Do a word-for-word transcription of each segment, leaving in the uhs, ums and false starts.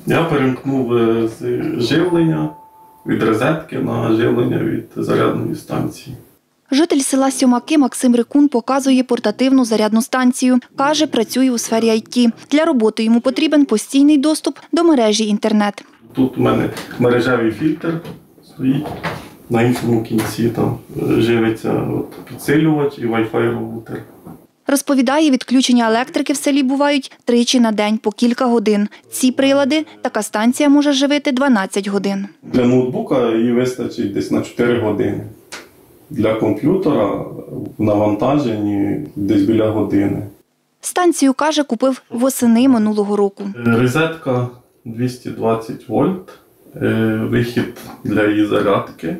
Я перемкнув з живлення від розетки на живлення від зарядної станції. Житель села Сьомаки Максим Рикун показує портативну зарядну станцію. Каже, працює у сфері ай ті. Для роботи йому потрібен постійний доступ до мережі інтернет. Тут у мене мережевий фільтр стоїть, на іншому кінці там живиться от підсилювач і вай-фай роутер. Розповідає, відключення електрики в селі бувають тричі на день по кілька годин. Ці прилади така станція може живити дванадцять годин. Для ноутбука її вистачить десь на чотири години. Для комп'ютера в навантаженні десь біля години. Станцію, каже, купив восени минулого року. Розетка двісті двадцять вольт, вихід для її зарядки,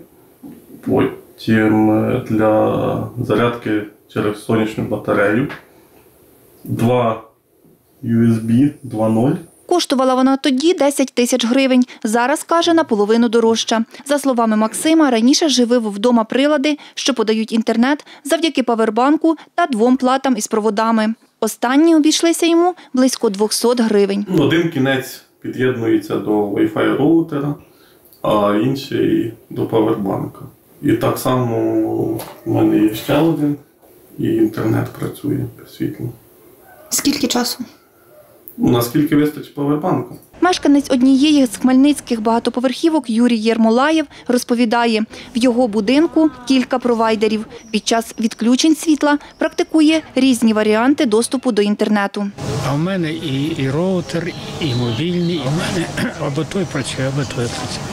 потім для зарядки через сонячну батарею, два ю ес бі два нуль. Коштувала вона тоді десять тисяч гривень. Зараз, каже, наполовину дорожча. За словами Максима, раніше живив вдома прилади, що подають інтернет завдяки павербанку та двом платам із проводами. Останні обійшлися йому близько двохсот гривень. Один кінець під'єднується до вай-фай роутера, а інший до павербанка. І так само в мене є ще один, і інтернет працює без світла. Скільки часу? Наскільки вистачить павербанку? Мешканець однієї з хмельницьких багатоповерхівок Юрій Єрмолаєв розповідає, в його будинку кілька провайдерів. Під час відключень світла практикує різні варіанти доступу до інтернету. А в мене і, і роутер, і мобільний, і в мене або той працює, або той працює.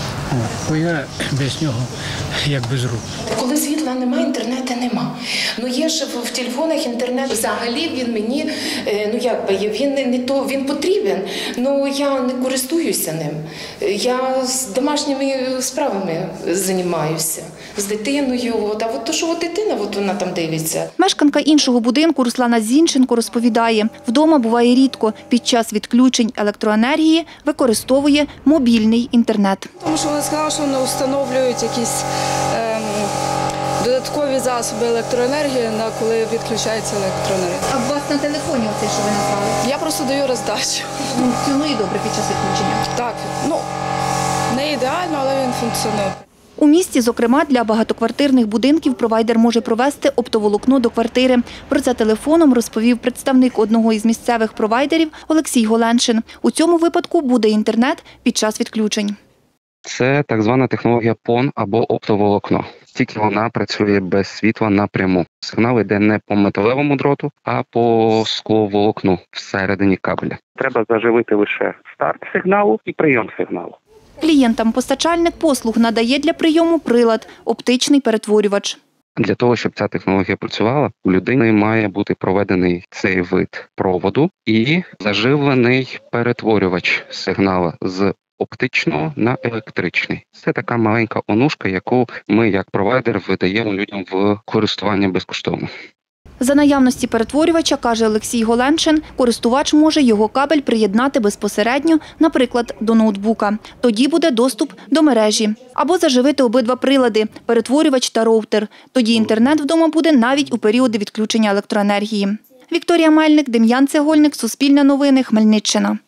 Бо я без нього як без рук. Коли світла немає, інтернету нема. Ну є ж в телефонах інтернет. Взагалі він мені, ну якби, він не то, він потрібен, але я не користуюся ним. Я з домашніми справами займаюся, з дитиною. От, а от то, що от дитина, от вона там дивиться. Мешканка іншого будинку Руслана Зінченко розповідає, вдома буває рідко. Під час відключень електроенергії використовує мобільний інтернет. Тому що вони сказали, що вони встановлюють якісь ем, додаткові засоби електроенергії, на коли відключається електроенергія. А у вас на телефоні оце, що ви назвали? Я просто даю роздачу. Функціонує добре під час відключення? Так, ну, не ідеально, але він функціонує. У місті, зокрема, для багатоквартирних будинків провайдер може провести оптоволокно до квартири. Про це телефоном розповів представник одного із місцевих провайдерів Олексій Голеншин. У цьому випадку буде інтернет під час відключень. Це так звана технологія пон або оптоволокно. Тільки вона працює без світла напряму. Сигнал йде не по металевому дроту, а по скловолокну всередині кабеля. Треба заживити лише старт сигналу і прийом сигналу. Клієнтам постачальник послуг надає для прийому прилад – оптичний перетворювач. Для того, щоб ця технологія працювала, у людини має бути проведений цей вид проводу і заживлений перетворювач сигналу з оптичного на електричний. Це така маленька онушка, яку ми як провайдер видаємо людям в користування безкоштовно. За наявності перетворювача, каже Олексій Голеншин, користувач може його кабель приєднати безпосередньо, наприклад, до ноутбука. Тоді буде доступ до мережі. Або заживити обидва прилади – перетворювач та роутер. Тоді інтернет вдома буде навіть у періоди відключення електроенергії. Вікторія Мельник, Дем'ян Цегольник, Суспільне новини, Хмельниччина.